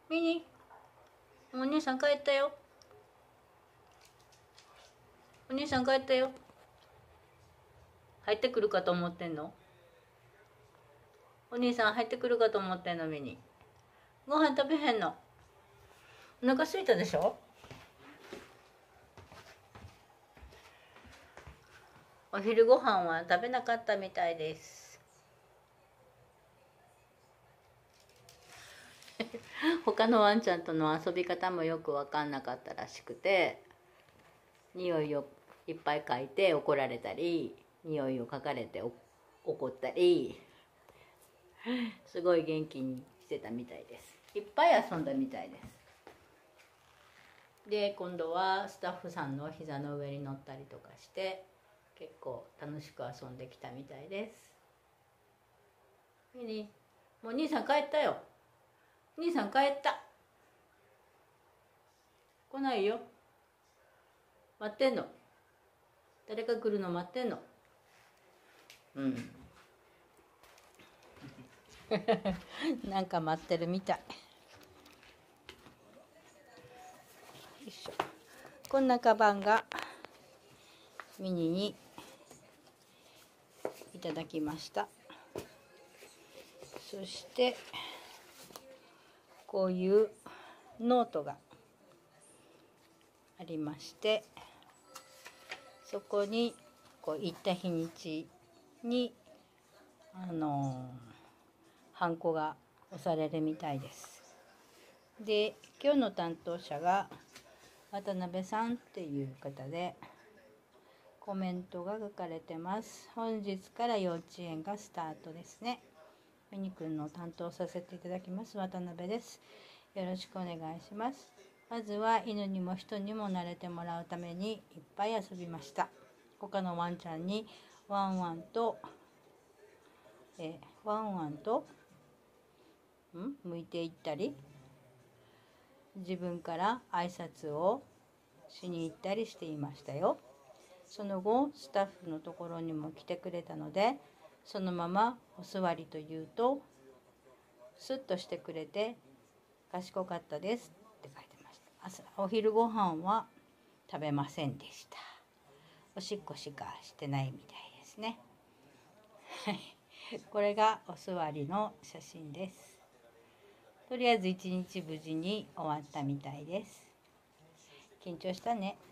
ミニ、お兄さん帰ったよ。お兄さん帰ったよ。入ってくるかと思ってんの？お兄さん入ってくるかと思ってんの？ミニ、ご飯食べへんの？お腹空いたでしょ？お昼ご飯は食べなかったみたいです。他のワンちゃんとの遊び方もよく分かんなかったらしくて、匂いをいっぱい嗅いで怒られたり、匂いを嗅がれて怒ったり、すごい元気にしてたみたいです。いっぱい遊んだみたいです。で、今度はスタッフさんの膝の上に乗ったりとかして結構楽しく遊んできたみたいです。ミニ、もう兄さん帰ったよ。兄さん帰った。来ないよ。待ってんの。誰か来るの待ってんの。うん。なんか待ってるみたい。よいしょ。こんなカバンがミニにいただきました。そしてこういうノートがありまして、そこにこう行った日にちにハンコが押されるみたいです。で、今日の担当者が渡辺さんっていう方で、コメントが書かれてます。本日から幼稚園がスタートですね。ミニくんの担当させていただきます渡辺です。よろしくお願いします。まずは犬にも人にも慣れてもらうためにいっぱい遊びました。他のワンちゃんにワンワンと向いていったり、自分から挨拶をしに行ったりしていましたよ。その後スタッフのところにも来てくれたので、そのままお座りと言うとスッとしてくれて賢かったですって書いてました。お昼ご飯は食べませんでした。おしっこしかしてないみたいですね。これがお座りの写真です。とりあえず一日無事に終わったみたいです。緊張したね。